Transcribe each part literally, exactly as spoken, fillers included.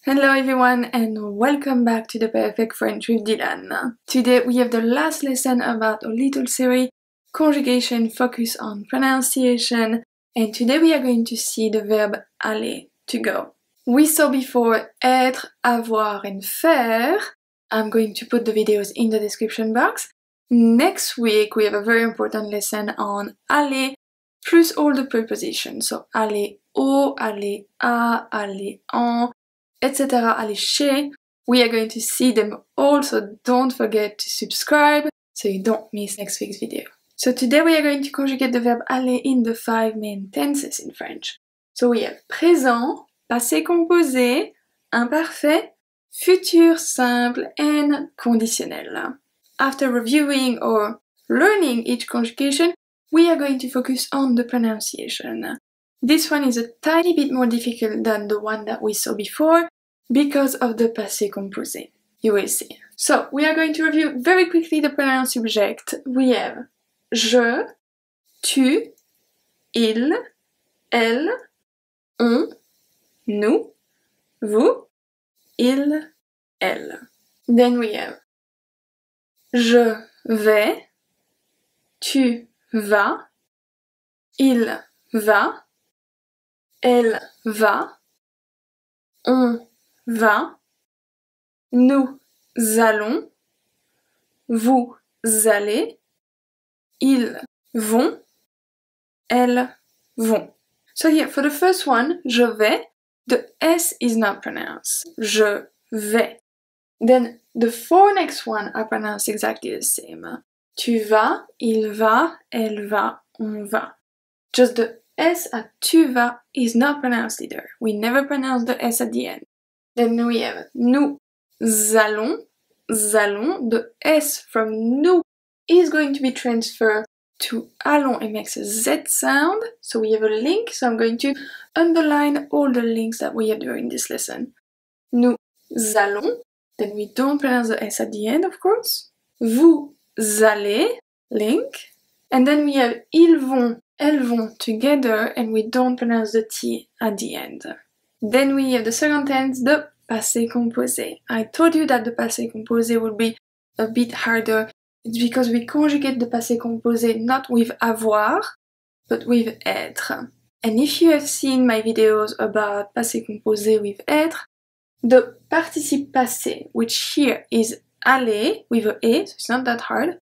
Hello everyone and welcome back to the Perfect French with Dylan. Today we have the last lesson about our little series, conjugation focus on pronunciation, and today we are going to see the verb aller, to go. We saw before être, avoir and faire. I'm going to put the videos in the description box. Next week we have a very important lesson on aller plus all the prepositions. So aller au, aller à, aller en, et cetera. Aller chez. We are going to see them all, so don't forget to subscribe so you don't miss next week's video. So today we are going to conjugate the verb aller in the five main tenses in French. So we have présent, passé composé, imparfait, futur simple, and conditionnel. After reviewing or learning each conjugation, we are going to focus on the pronunciation. This one is a tiny bit more difficult than the one that we saw before because of the passé composé. You will see. So, we are going to review very quickly the pronoun subject. We have je, tu, il, elle, on, nous, vous, il, elle. Then we have je vais, tu vas, il va, elle va, on va, nous allons, vous allez, ils vont, elles vont. So here, for the first one, je vais, the S is not pronounced. Je vais. Then the four next one are pronounced exactly the same. Tu vas, il va, elle va, on va. Just the S at tu vas is not pronounced either. We never pronounce the S at the end. Then we have nous allons, allons. The S from nous is going to be transferred to allons and makes a Z sound. So we have a link, so I'm going to underline all the links that we have during this lesson. Nous allons, then we don't pronounce the S at the end, of course. Vous allez, link. And then we have ils vont, elles vont together, and we don't pronounce the T at the end. Then we have the second tense, the passé composé. I told you that the passé composé would be a bit harder. It's because we conjugate the passé composé not with avoir, but with être. And if you have seen my videos about passé composé with être, the participe passé, which here is aller with a e, so it's not that hard,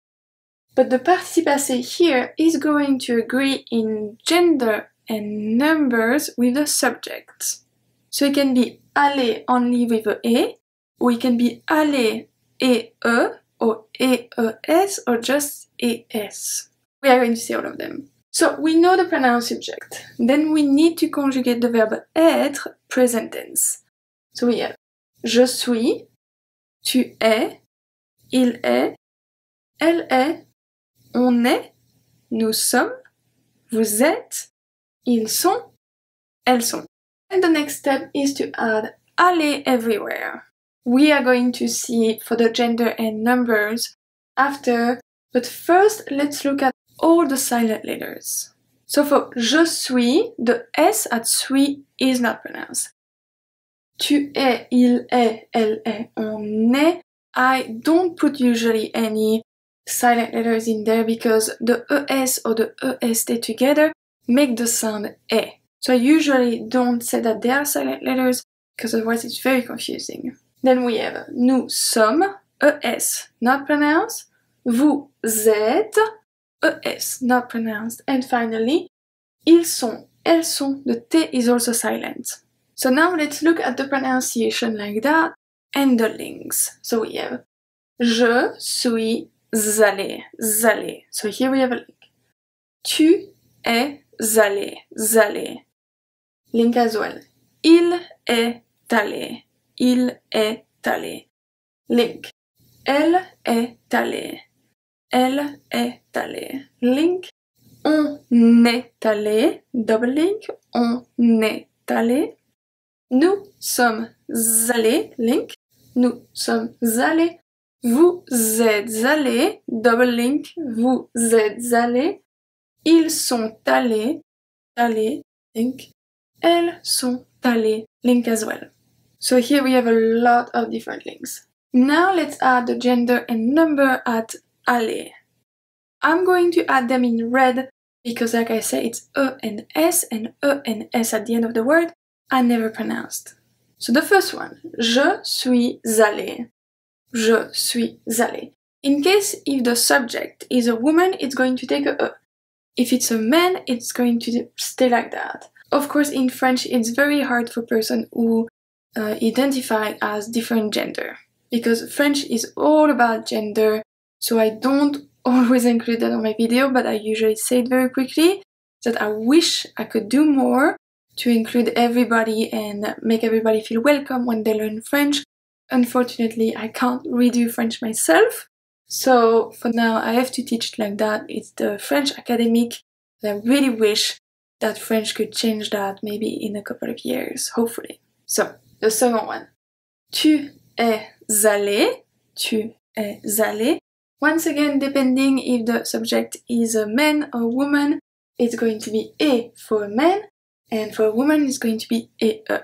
but the participe passé here is going to agree in gender and numbers with the subject. So it can be aller only with a e, or it can be aller e e, or e e s, or just es. We are going to see all of them. So we know the pronoun subject. Then we need to conjugate the verb être, present tense. So we have je suis, tu es, il est, elle est, on est, nous sommes, vous êtes, ils sont, elles sont. And the next step is to add aller everywhere. We are going to see for the gender and numbers after, but first let's look at all the silent letters. So for je suis, the S at suis is not pronounced. Tu es, il est, elle est, on est. I don't put usually any silent letters in there because the es or the est together make the sound e. So I usually don't say that they are silent letters because otherwise it's very confusing. Then we have nous sommes, es not pronounced, vous êtes, es not pronounced, and finally ils sont, elles sont, the t is also silent. So now let's look at the pronunciation like that and the links. So we have je suis allé, allé. So here we have a link. Tu es allé, allé. Link as well. Il est allé, il est allé. Link. Elle est allée, elle est allée. Link. On est allé, double link. On est allé. Nous sommes allés, link. Nous sommes allés. Vous êtes allés, double link. Vous êtes allés. Ils sont allés, allés, link. Elles sont allées, link as well. So here we have a lot of different links. Now let's add the gender and number at aller. I'm going to add them in red because, like I said, it's E and S, and E and S at the end of the word are never pronounced. So the first one, je suis allé. Je suis allé. In case if the subject is a woman, it's going to take a E. If it's a man, it's going to stay like that. Of course, in French, it's very hard for person who uh, identify as different gender, because French is all about gender, so I don't always include that on my video, but I usually say it very quickly, that I wish I could do more to include everybody and make everybody feel welcome when they learn French. Unfortunately, I can't redo French myself, so for now I have to teach it like that. It's the French academic, and I really wish that French could change that maybe in a couple of years, hopefully. So, the second one. Tu es allé. Tu es allé. Once again, depending if the subject is a man or woman, it's going to be E for a man, and for a woman it's going to be E E.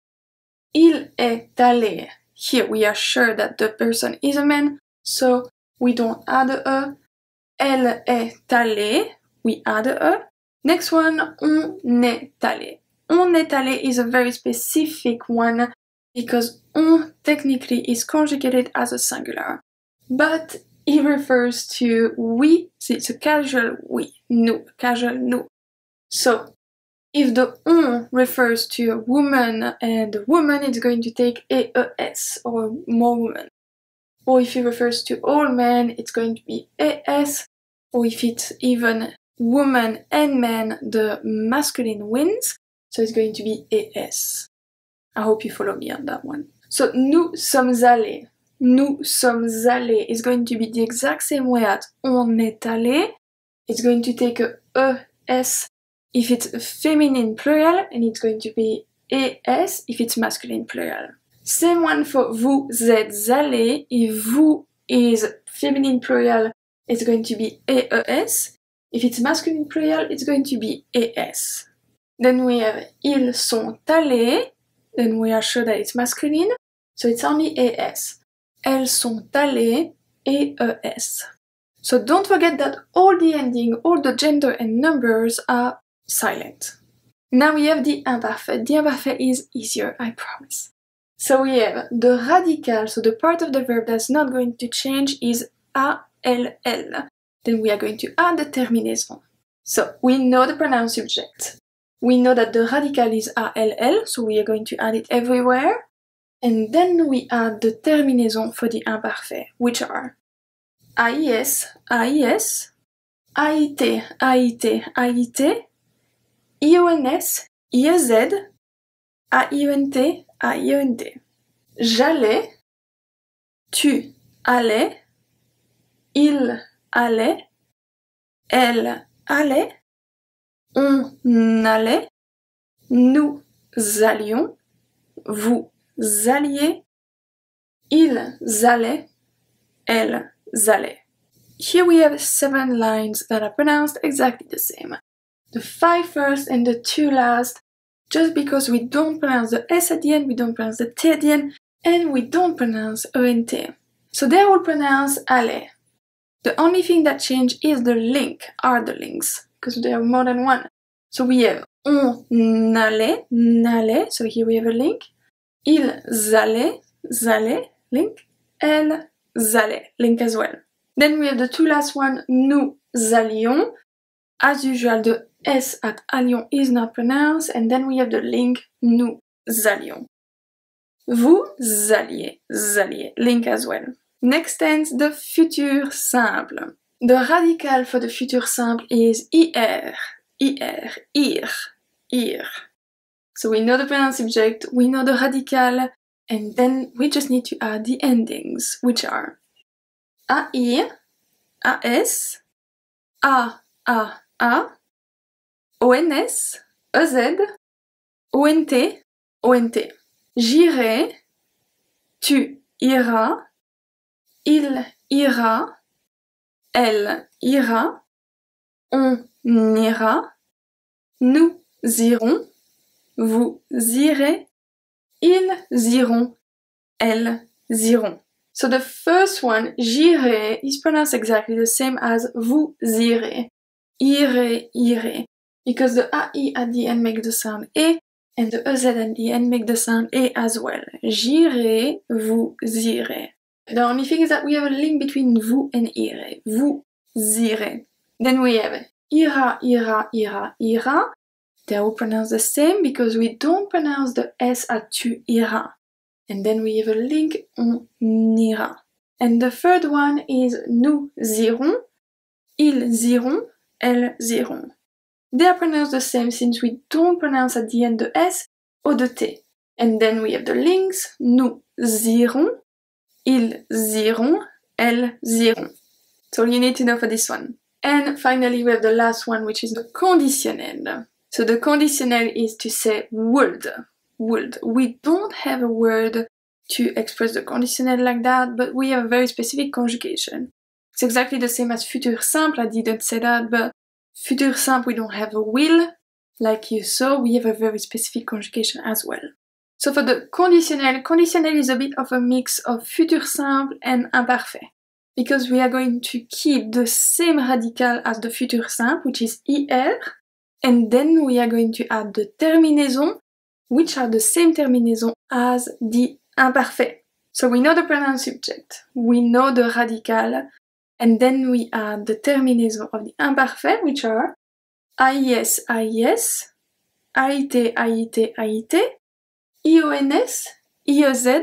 Il est allé. Here we are sure that the person is a man, so we don't add a E. Elle est allée, we add a E. Next one, on est allé. On est allé is a very specific one because on technically is conjugated as a singular, but it refers to we, so it's a casual we, nous, casual nous. So if the on refers to a woman and a woman, it's going to take E E S or more women. Or if it refers to all men, it's going to be E S, or if it's even woman and man, the masculine wins, so it's going to be E S. I hope you follow me on that one. So, nous sommes allés. Nous sommes allés is going to be the exact same way as on est allé. It's going to take a E S if it's feminine plural, and it's going to be E S if it's masculine plural. Same one for vous êtes allés. If vous is feminine plural, it's going to be E E S. If it's masculine plural, it's going to be E S. Then we have ils sont allés. Then we are sure that it's masculine, so it's only E S. Elles sont allées, E E S. So don't forget that all the ending, all the gender and numbers are silent. Now we have the imparfait. The imparfait is easier, I promise. So we have the radical, so the part of the verb that's not going to change is A L L. Then we are going to add the terminaison. So we know the pronoun subject. We know that the radical is A L L, so we are going to add it everywhere. And then we add the terminaison for the imparfait, which are A I S, A I S, A I T, A I T, A I T, I O N S, I E Z, A I O N T, A I O N T. J'allais, tu allais, il allait, elle allait, on allait, nous allions, vous alliez, ils allaient, elles allaient. Here we have seven lines that are pronounced exactly the same. The five first and the two last, just because we don't pronounce the S at the end, we don't pronounce the T at the end, and we don't pronounce E N T. So they're all pronounced aller. The only thing that changed is the link, are the links, because there are more than one. So we have on allait, n'allait, so here we have a link. Ils allaient, allaient, link. Elles allaient, link as well. Then we have the two last one, nous allions. As usual, the S at allions is not pronounced, and then we have the link, nous allions. Vous alliez, alliez, link as well. Next tense, the futur simple. The radical for the futur simple is ir, ir, ir, ir. So we know the pronoun subject, we know the radical, and then we just need to add the endings, which are air, as, a, a, a, ons, ez, ont, ont. J'irai, tu iras, il ira, elle ira, on ira, nous irons, vous irez, Ils iront, elles iront. So the first one, j'irai, is pronounced exactly the same as vous irez. Irez, irez. Because the A I at the end make the sound E, and the E Z at the end make the sound E as well. J'irai, vous irez. The only thing is that we have a link between vous and irez. Vous irez. Then we have ira, ira, ira, ira. They all pronounce the same because we don't pronounce the S at tu iras. And then we have a link, on ira. And the third one is nous irons, ils iront, elles iront. They are pronounced the same since we don't pronounce at the end the S or the T. And then we have the links, nous irons, ils iront, elles iront. So you need to know for this one. And finally we have the last one, which is the conditionnel. So the conditionnel is to say would. Would. We don't have a word to express the conditionnel like that, but we have a very specific conjugation. It's exactly the same as futur simple, I didn't say that, but futur simple we don't have a will, like you saw, we have a very specific conjugation as well. So for the conditionnel, conditionnel is a bit of a mix of futur simple and imparfait, because we are going to keep the same radical as the futur simple, which is ir, and then we are going to add the terminaison, which are the same terminaison as the imparfait. So we know the pronoun subject, we know the radical, and then we add the terminaison of the imparfait, which are ais, ais, ait, ait, ait, ions, iez,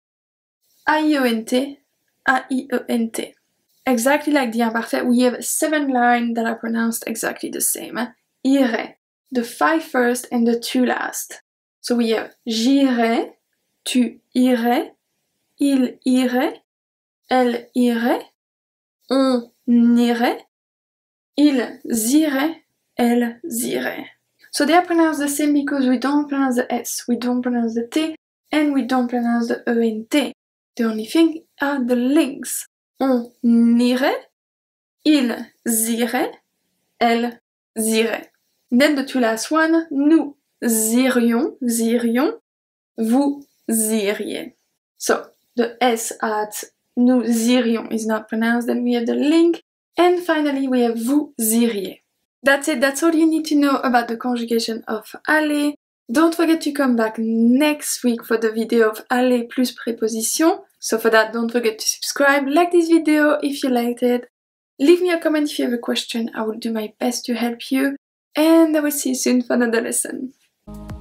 aiont, aiont. Exactly like the imparfait, we have seven lines that are pronounced exactly the same. Irai, the five first and the two last. So we have j'irai, tu irais, il irait, elle irait, on irait, ils iraient, elles iraient. So they are pronounced the same because we don't pronounce the S, we don't pronounce the T, and we don't pronounce the E and T. The only thing are the links. On irait, ils iraient, elles iraient. Then the two last one, nous irions, irions, vous iriez. So the S at nous irions is not pronounced, then we have the link, and finally we have vous iriez. That's it, that's all you need to know about the conjugation of aller. Don't forget to come back next week for the video of aller plus préposition. So for that, don't forget to subscribe, like this video if you liked it, leave me a comment if you have a question, I will do my best to help you, and I will see you soon for another lesson.